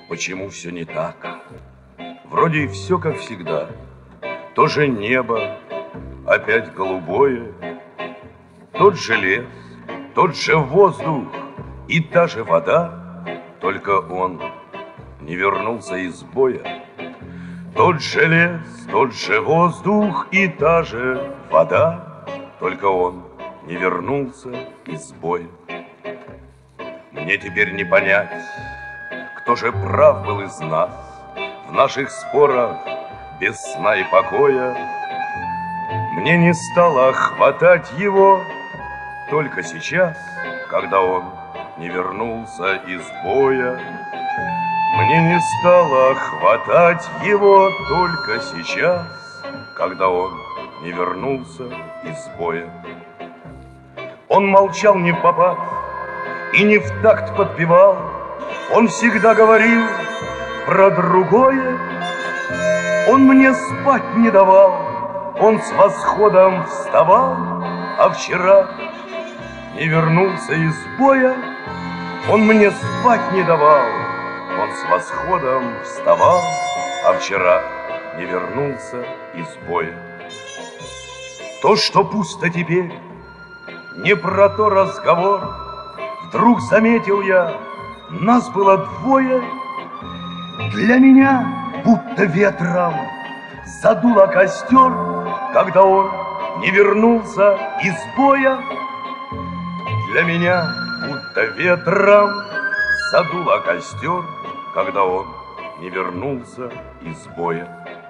почему все не так? Вроде все как всегда. То же небо, опять голубое, тот же лес, тот же воздух и та же вода, только он не вернулся из боя. Тот же лес, тот же воздух и та же вода, только он не вернулся из боя. Мне теперь не понять, кто же прав был из нас в наших спорах без сна и покоя. Мне не стало хватать его только сейчас, когда он не вернулся из боя. Мне не стало хватать его только сейчас, когда он не вернулся из боя. Он молчал не впопад и не в такт подпевал, он всегда говорил про другое. Он мне спать не давал, он с восходом вставал, а вчера не вернулся из боя. Он мне спать не давал, он с восходом вставал, а вчера не вернулся из боя. То, что пусто теперь, не про то разговор. Вдруг заметил я, нас было двое. Для меня будто ветром задуло костер, когда он не вернулся из боя. Для меня будто ветром задуло костер, когда он не вернулся из боя.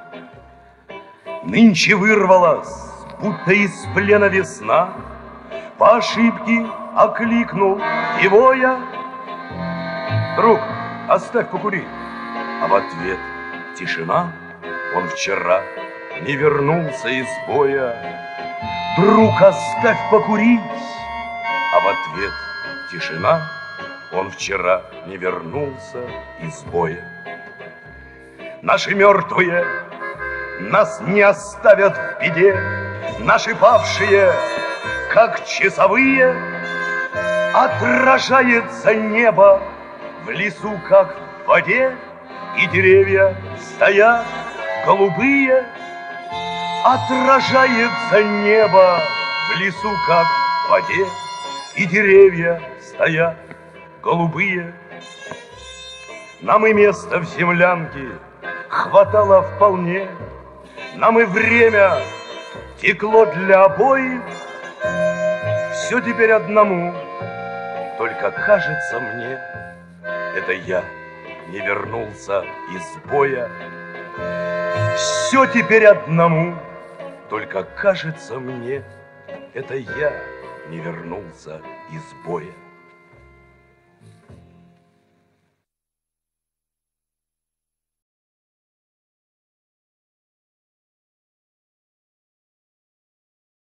Нынче вырвалась, будто из плена весна, по ошибке окликнул его я: друг, оставь покурить. А в ответ тишина, он вчера не вернулся из боя. Друг, оставь покурить. А в ответ тишина, он вчера не вернулся из боя. Наши мертвые нас не оставят в беде, наши павшие, как часовые. Отражается небо в лесу, как в воде, и деревья стоят голубые. Отражается небо в лесу, как в воде, и деревья стоят голубые. Нам и места в землянке хватало вполне, нам и время текло для обоих. Все теперь одному, только кажется мне, это я не вернулся из боя. Все теперь одному, только кажется мне, это я не вернулся из боя.